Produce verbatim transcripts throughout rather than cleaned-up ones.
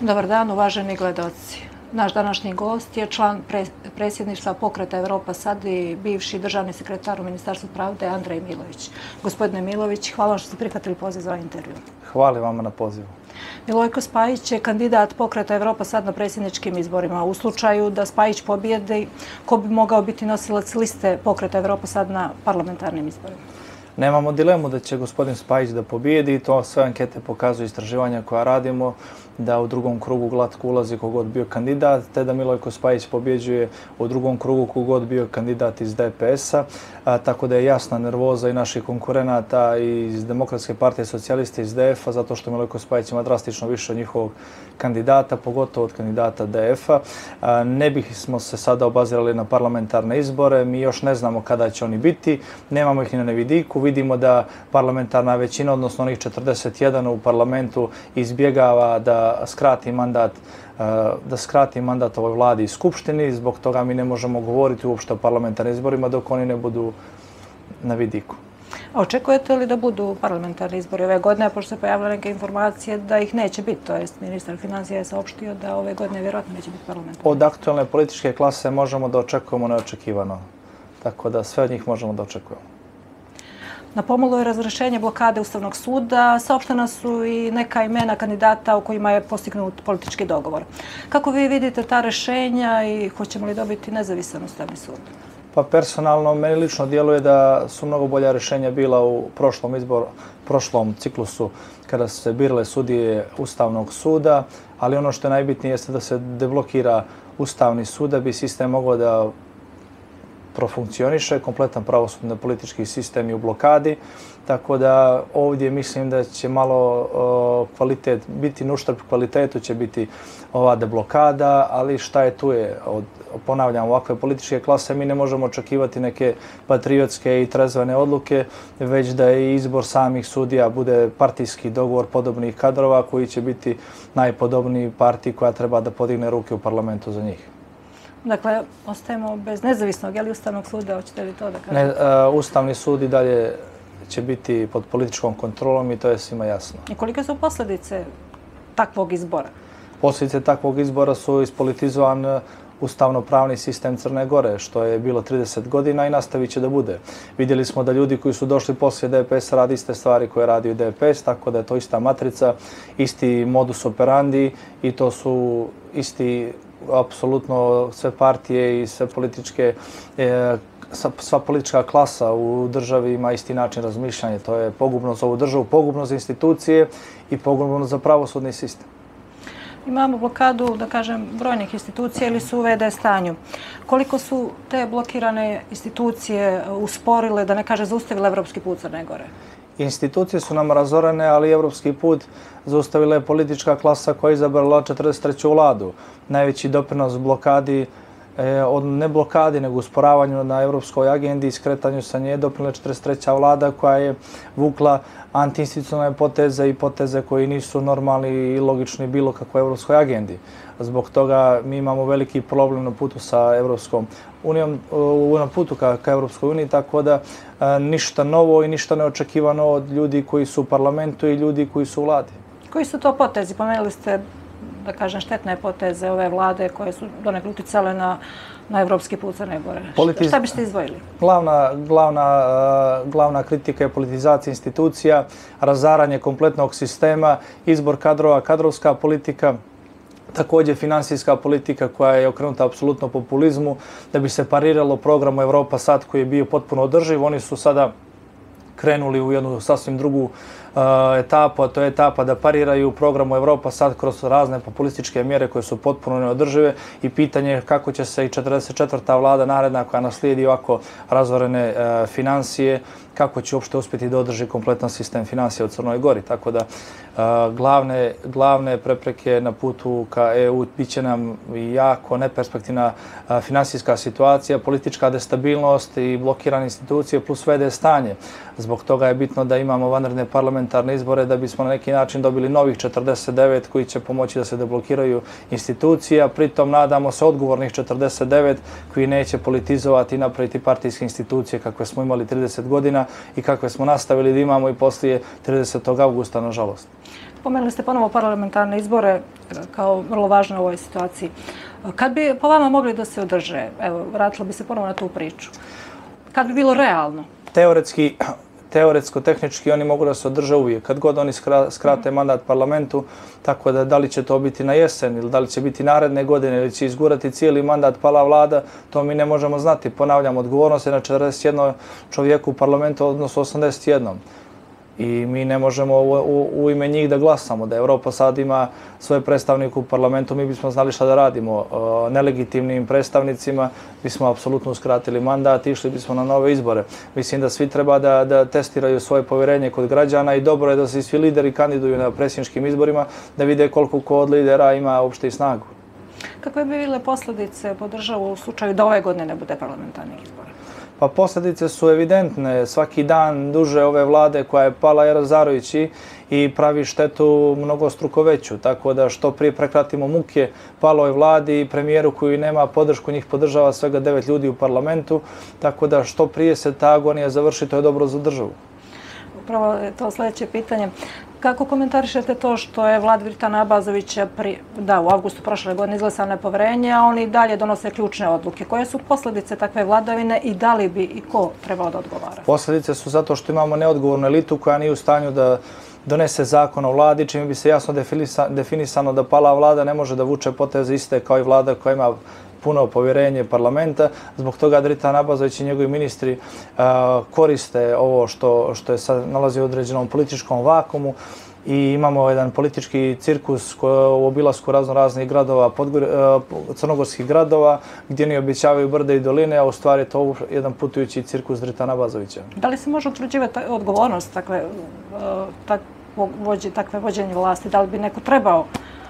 Dobar dan, uvaženi gledaoci. Naš današnji gost je član predsjedništva Pokreta Evropa sad i bivši državni sekretar u Ministarstvu pravde Andrej Milović. Gospodine Milović, hvala vam što ste prihvatili poziv za ovaj intervju. Hvala vama na pozivu. Milojko Spajić je kandidat Pokreta Evropa sad na predsjedničkim izborima. U slučaju da Spajić pobjedi, ko bi mogao biti nosilac liste Pokreta Evropa sad na parlamentarnim izborima? Nemamo dilemu da će gospodin Spajić da pobijedi, to sve ankete pokazuju, istraživanja koja radimo, da u drugom krugu glatko ulazi kogod bio kandidat, te da Milojko Spajić pobjeđuje u drugom krugu kogod bio kandidat iz D P S-a, tako da je jasna nervoza i naših konkurenata iz Demokratske partije socijalista iz D F-a, zato što Milojko Spajić ima drastično više od njihovog kandidata, pogotovo od kandidata D F-a. Ne bismo se sada obazirali na parlamentarne izbore, mi još ne znamo kada će oni biti, nemamo ih ni na vidiku, vidimo da parlamentarna većina, odnosno onih četrdeset jedan u parlamentu, izbjegava da skrati mandat da skrati mandat ovoj vladi i skupštini. Zbog toga mi ne možemo govoriti uopšte o parlamentarnim izborima dok oni ne budu na vidiku. A očekujete li da budu parlamentarni izbori ove godine, pošto se pojavile neke informacije da ih neće biti, to jest ministar financija je saopštio da ove godine vjerojatno neće biti parlamentarni? Od aktualne političke klase možemo da očekujemo neočekivano. Tako da sve od njih možemo da očekujemo. Na pomolu je razrešenje blokade Ustavnog suda. Saopštena su i neka imena kandidata u kojima je postignut politički dogovor. Kako vi vidite ta rešenja i hoćemo li dobiti nezavisan Ustavni sud? Pa personalno, meni lično djeluje da su mnogo bolja rešenja bila u prošlom izboru, prošlom ciklusu kada su se birale sudije Ustavnog suda, ali ono što je najbitnije jeste da se deblokira Ustavni sud da bi sistem mogao da profunkcioniše, kompletan pravosudni politički sistem je u blokadi, tako da ovdje mislim da će malo kvalitet, biti na uštrb kvalitetu će biti ova deblokada, ali šta je tu je, od, ponavljam, ovakve političke klase mi ne možemo očekivati neke patriotske i trezvene odluke, već da i izbor samih sudija bude partijski dogovor podobnih kadrova koji će biti najpodobniji partiji koja treba da podigne ruke u parlamentu za njih. Dakle, ostajemo bez nezavisnog, je li Ustavnog suda, hoćete li to da kažete? Ne, Ustavni sud i dalje će biti pod političkom kontrolom i to je svima jasno. I kolike su posljedice takvog izbora? Posljedice takvog izbora su ispolitizovan ustavno-pravni sistem Crne Gore, što je bilo trideset godina i nastavit će da bude. Vidjeli smo da ljudi koji su došli poslije D P S-a radi iste stvari koje radi u D P S, tako da je to ista matrica, isti modus operandi i to su isti apsolutno sve partije i sve političke, e, sva politička klasa u državi ima isti način razmišljanja. To je pogubno za ovu državu, pogubno za institucije i pogubno za pravosudni sistem. Imamo blokadu, da kažem, brojnih institucija ili su u V D stanju. Koliko su te blokirane institucije usporile, da ne kaže zaustavile evropski put Crne Gore? Institucije su nam razorene, ali evropski put zaustavila je politička klasa koja je izabrala četrdeset treću vladu. Najveći doprinos blokadi, od ne blokadi, nego usporavanju na evropskoj agendi i skretanju sa nje doprinijela četrdeset treća vlada koja je vukla antiinstitucionalne poteze i poteze koji nisu normalni i logični bilo kakvoj evropskoj agendi. Zbog toga mi imamo veliki problem na putu sa Evropskom unijom, na putu ka, ka Evropskoj uniji, tako da ništa novo i ništa neočekivano od ljudi koji su u parlamentu i ljudi koji su u vladi. Koji su to potezi? Pomenuli ste, da kažem, štetne poteze ove vlade koje su donekle uticale na, na evropski put Crne Gore. Politiz... Šta biste izdvojili? Glavna, glavna, glavna kritika je politizacija institucija, razaranje kompletnog sistema, izbor kadrova, kadrovska politika, također finansijska politika koja je okrenuta apsolutno populizmu da bi se pariralo programu Evropa sad koji je bio potpuno održiv. Oni su sada krenuli u jednu sasvim drugu etapu, a to je etapa da pariraju programu Evropa sad kroz razne populističke mjere koje su potpuno neodržive i pitanje je kako će se i četrdeset četvrta vlada naredna koja naslijedi ovako razorene financije, kako će uopšte uspjeti da održi kompletan sistem financija u Crnoj Gori. Tako da glavne, glavne prepreke na putu ka E U bit će nam jako neperspektivna finansijska situacija, politička destabilnost i blokirane institucije plus V D stanje. Zbog toga je bitno da imamo vanredne parlamentarne izbore da bismo na neki način dobili novih četrdeset devet koji će pomoći da se deblokiraju institucije, a pritom nadamo se odgovornih četrdeset devet koji neće politizovati i napraviti partijske institucije kakve smo imali trideset godina i kakve smo nastavili da imamo i poslije tridesetog avgusta, nažalost. Pomenuli ste ponovo parlamentarne izbore kao vrlo važne u ovoj situaciji. Kad bi po vama mogli da se održe, evo, vratilo bi se ponovo na tu priču, kad bi bilo realno? Teoretski, teoretsko-tehnički oni mogu da se održe uvijek. Kad god oni skrate mandat parlamentu, tako da da li će to biti na jesen ili da li će biti naredne godine ili će izgurati cijeli mandat pala vlada, to mi ne možemo znati. Ponavljam, odgovornost je na četrdeset jednom čovjeku u parlamentu, odnosno osamdeset jednom. I mi ne možemo u, u, u ime njih da glasamo. Da Evropa sad ima svoje predstavnike u parlamentu, mi bismo znali šta da radimo. E, nelegitimnim predstavnicima bismo apsolutno uskratili mandat i išli bismo na nove izbore. Mislim da svi treba da, da testiraju svoje povjerenje kod građana i dobro je da se svi lideri kandiduju na predsjedničkim izborima da vide koliko ko od lidera ima uopšte i snagu. Kakve bi bile posljedice po državu u slučaju da ove godine ne bude parlamentarnih izbora? Pa posljedice su evidentne. Svaki dan duže ove vlade koja je pala je razarajući i pravi štetu mnogostruko veću. Tako da što prije prekratimo muke paloj vladi i premijeru koji nema podršku, njih podržava svega devet ljudi u parlamentu. Tako da što prije se ta agonija završi, to je dobro za državu. Upravo je to sljedeće pitanje. Kako komentarišete to što je vlada Dritana Abazovića pri, da, u avgustu prošle godine izglasao nepoverenje, a oni dalje donose ključne odluke? Koje su posljedice takve vladavine i da li bi i ko trebao da odgovara? Posljedice su zato što imamo neodgovornu elitu koja nije u stanju da donese zakon o vladi, čime bi se jasno definisano da pala vlada ne može da vuče poteze iste kao i vlada koja ima puno povjerenje parlamenta. Zbog toga Dritan Abazović i njegovi ministri uh, koriste ovo što, što je sad nalazi u određenom političkom vakumu i imamo jedan politički cirkus u obilasku razno raznih gradova, podgor, uh, crnogorskih gradova, gdje oni obećavaju brde i doline, a u stvari je to jedan putujući cirkus Dritana Abazovića. Da li se može utvrđivati odgovornost takve, uh, tak, vođe, takve vođenje vlasti? Da li bi neko trebao?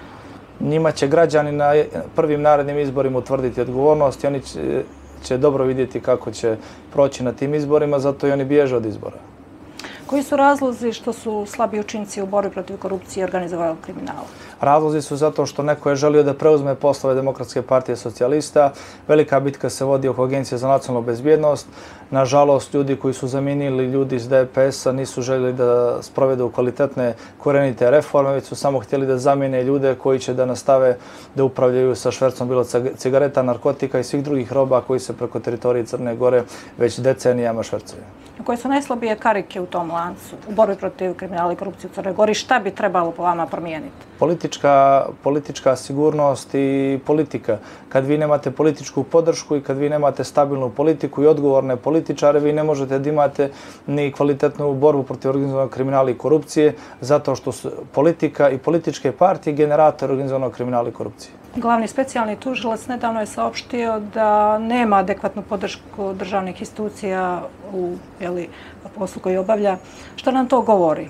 Njima će građani na prvim narednim izborima utvrditi odgovornost i oni će, će dobro vidjeti kako će proći na tim izborima, zato i oni bježe od izbora. Koji su razlozi što su slabi učinci u borbi protiv korupcije i organizovanog kriminala? Razlozi su zato što neko je želio da preuzme poslove Demokratske partije socijalista. Velika bitka se vodi oko Agencije za nacionalnu bezbjednost. Nažalost, ljudi koji su zamijenili ljudi iz D P S-a nisu željeli da sprovedu kvalitetne korenite reforme, već su samo htjeli da zamijene ljude koji će da nastave da upravljaju sa švercom bilo cigareta, narkotika i svih drugih roba koji se preko teritorije Crne Gore već decenijama švercuju. Koje su najslabije karike u tom lancu u borbi protiv kriminala i korupcije u Crnoj Gori? Šta bi trebalo po vama promijeniti? Politička, politička sigurnost i politika. Kad vi nemate političku podršku i kad vi nemate stabilnu politiku i odgovorne političare, vi ne možete da imate ni kvalitetnu borbu protiv organizovanog kriminala i korupcije, zato što su politika i političke partije generator organizovanog kriminala i korupcije. Glavni specijalni tužilac nedavno je saopštio da nema adekvatnu podršku državnih institucija u jeli, poslu koji obavlja. Što nam to govori?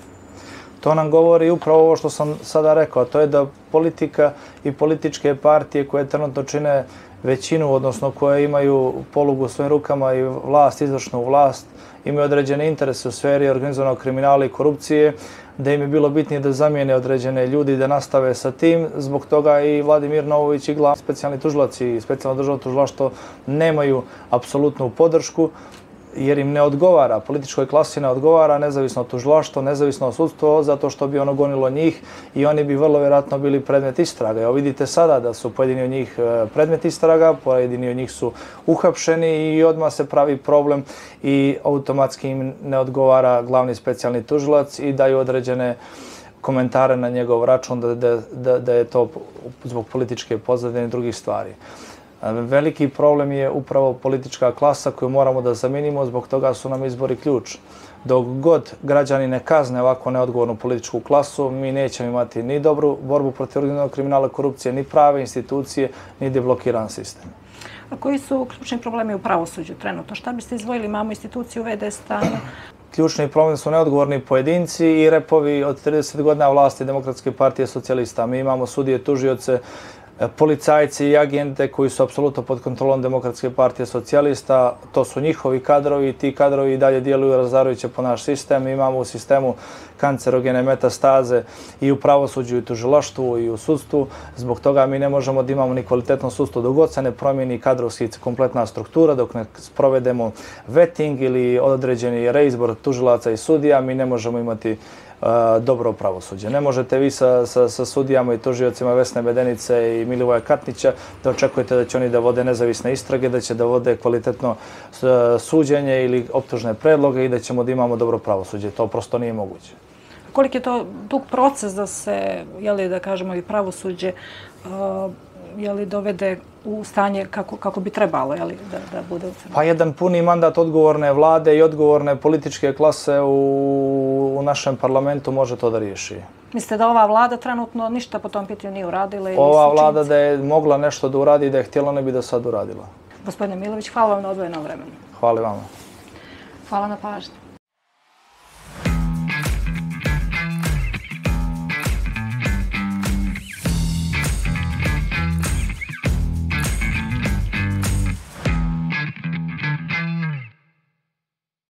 To nam govori upravo ovo što sam sada rekao, to je da politika i političke partije koje trenutno čine većinu, odnosno koje imaju polugu u svojim rukama i vlast, izvršnu vlast, imaju određene interese u sferi organizovanog kriminala i korupcije, da im je bilo bitnije da zamijene određene ljudi i da nastave sa tim. Zbog toga i Vladimir Novović i glavni specijalni tužilac i specijalno državno tužilaštvo nemaju apsolutnu podršku, jer im ne odgovara, političkoj klasi ne odgovara nezavisno tužilaštvo, nezavisno sudstvo, zato što bi ono gonilo njih i oni bi vrlo vjerojatno bili predmet istraga. Evo vidite sada da su pojedini od njih predmet istraga, pojedini od njih su uhapšeni i odmah se pravi problem i automatski im ne odgovara glavni specijalni tužilac i daju određene komentare na njegov račun da, da, da, da je to zbog političke pozadine i drugih stvari. Veliki problem je upravo politička klasa koju moramo da zamijenimo, zbog toga su nam izbori ključ. Dok god građani ne kazne ovako neodgovornu političku klasu, mi nećemo imati ni dobru borbu protiv organizovanog kriminala i korupcije, ni prave institucije, ni deblokiran sistem. A koji su ključni problemi u pravosuđu trenutno? Šta biste izdvojili? Imamo instituciju V D stanja. Ključni problem su neodgovorni pojedinci i repovi od trideset godina vlasti Demokratske partije socijalista. Mi imamo sudije, tužioce, policajci i agente koji su apsolutno pod kontrolom Demokratske partije socijalista. To su njihovi kadrovi i ti kadrovi i dalje djeluju razarajuće po naš sistem. Mi imamo u sistemu kancerogene metastaze i u pravosuđu i u tužilaštvu i u sudstvu. Zbog toga mi ne možemo da imamo ni kvalitetno sudstvo dok god se ne promijeni kadrovski kompletna struktura, dok ne sprovedemo vetting ili određeni reizbor tužilaca i sudija, mi ne možemo imati dobro pravosuđe. Ne možete vi sa, sa, sa sudijama i tužiocima Vesne Medenice i Milivoja Katnića da očekujete da će oni da vode nezavisne istrage, da će da vode kvalitetno suđenje ili optužne predloge i da ćemo da imamo dobro pravosuđe. To prosto nije moguće. Koliko je to dug proces da se, jeli, da kažemo, i pravosuđe uh, jeli, dovede u stanje kako, kako bi trebalo, jeli, da, da bude u Crnoj? Pa jedan puni mandat odgovorne vlade i odgovorne političke klase u, u našem parlamentu može to da riješi. Mislite da ova vlada trenutno ništa po tom pitanju nije uradila? Ili ova vlada da je mogla nešto da uradi i da je htjela, ne bi da sad uradila. Gospodine Milović, hvala vam na odvojenom vremenu. Hvala vama. Hvala na pažnji.